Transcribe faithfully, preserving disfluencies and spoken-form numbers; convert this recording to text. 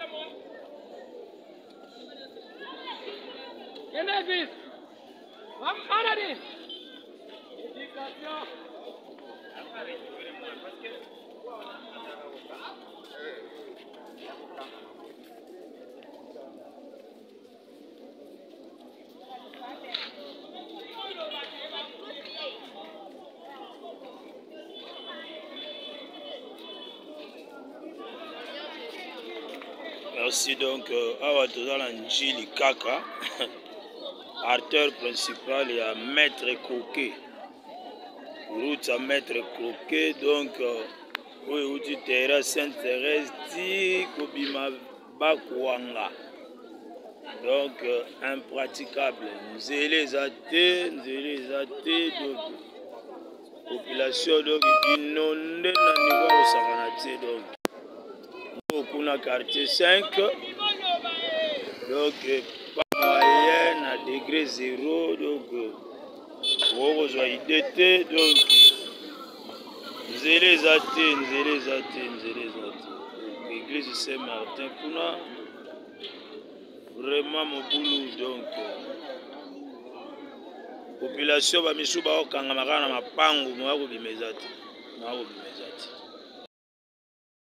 Merci donc awa toza na njili kaka artère principal ya Maître Croquet, route à Maître Croquet, donc oyo euti terrain Sainte Thérèse ti kobima Bakwanga, donc impraticable, nzela eza te, nzela eza te, donc population donc inondé na niveau osakana te, donc kuna quartier cinq, donc pas moyen à degré zéro, donc on a idée, donc nzela eza te, nzela eza te, nzela eza te, l'église Saint-Martin kuna vraiment mobulu, donc population ba misu ba okanga makana mapangu mo ko bimeza te, mo ko bimeza te.